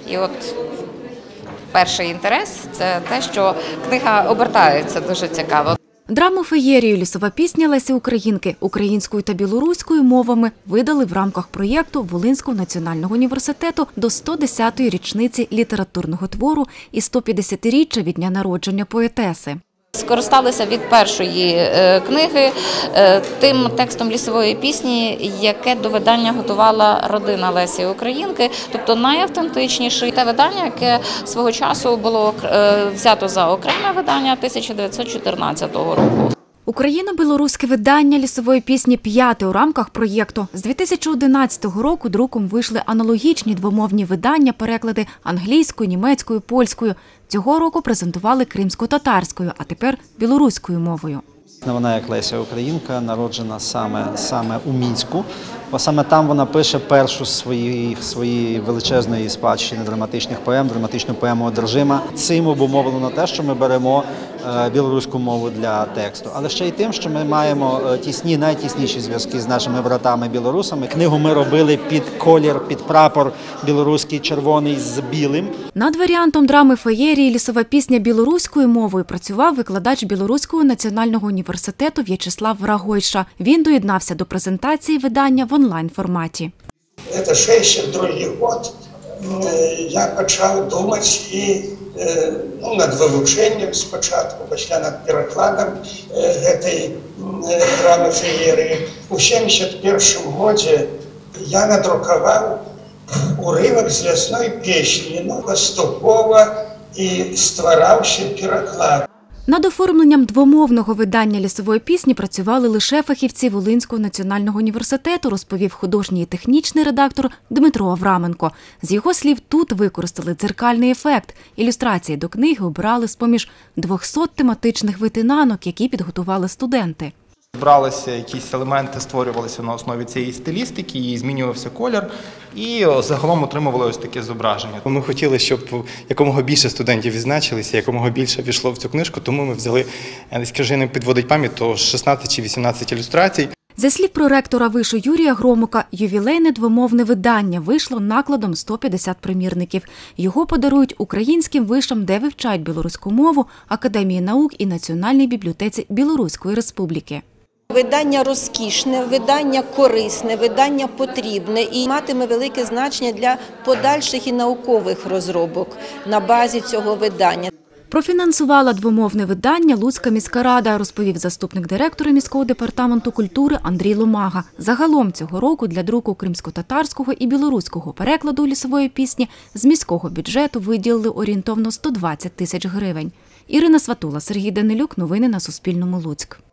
І от перший інтерес – це те, що книга обертається дуже цікаво. Драму-феєрію «Лісова пісня» Лесі Українки українською та білоруською мовами видали в рамках проєкту Волинського національного університету до 110-ї річниці літературного твору і 150-річчя від дня народження поетеси. Скористалися від першої книги тим текстом лісової пісні, яке до видання готувала родина Лесі Українки, тобто найавтентичніше те видання, яке свого часу було взято за окреме видання 1914 року. Україно-білоруське видання лісової пісні «5» у рамках проєкту. З 2011 року друком вийшли аналогічні двомовні видання, переклади англійською, німецькою, польською. Цього року презентували кримсько-татарською, а тепер білоруською мовою. Вона, як Леся Українка, народжена саме у Мінську, бо саме там вона пише першу свої величезної спадщини драматичних поем, драматичну поему «Одержима». Цим обумовлено те, що ми беремо білоруську мову для тексту. Але ще й тим, що ми маємо найтісніші зв'язки з нашими братами-білорусами. Книгу ми робили під колір, під прапор білоруський червоний з білим. Над варіантом драми феєрії «Лісова пісня» білоруською мовою працював викладач Білоруського національного університету В'ячеслав Врагойша. Він доєднався до презентації видання в онлайн-форматі. Це 62-й год. Я почав думати і над вивченням спочатку, після над перекладом цієї драми феєрії. У 71-му році я надрукував уривок з лісної пісні, поступово і створився переклад. Над оформленням двомовного видання лісової пісні працювали лише фахівці Волинського національного університету, розповів художній і технічний редактор Дмитро Авраменко. З його слів, тут використали дзеркальний ефект. Ілюстрації до книги обирали з-поміж 200 тематичних витинанок, які підготували студенти. Бралися якісь елементи, створювалися на основі цієї стилістики, і змінювався колір, і загалом отримували ось таке зображення. Ми хотіли, щоб якомога більше студентів відзначилися, якомога більше війшло в цю книжку, тому ми взяли, скажи, не підводить пам'ять, то 16 чи 18 ілюстрацій. За слів проректора вишу Юрія Громука, ювілейне двомовне видання вийшло накладом 150 примірників. Його подарують українським вишам, де вивчають білоруську мову, Академії наук і Національній бібліотеці Білоруської Республіки. Видання розкішне, видання корисне, видання потрібне і матиме велике значення для подальших і наукових розробок на базі цього видання. Профінансувала двомовне видання Луцька міська рада, розповів заступник директора міського департаменту культури Андрій Ломага. Загалом цього року для друку кримсько-татарського і білоруського перекладу лісової пісні з міського бюджету виділили орієнтовно 120 тисяч гривень. Ірина Сватула, Сергій Данилюк. Новини на Суспільному. Луцьк.